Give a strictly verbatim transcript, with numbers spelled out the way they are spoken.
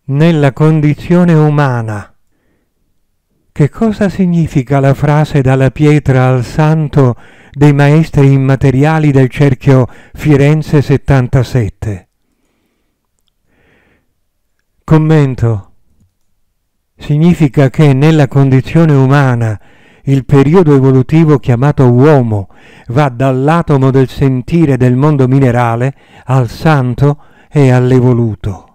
nella condizione umana. Che cosa significa la frase dalla pietra al santo dei maestri immateriali del cerchio Firenze settantasette? Commento. Significa che nella condizione umana il periodo evolutivo chiamato uomo va dall'atomo del sentire del mondo minerale al santo e all'evoluto.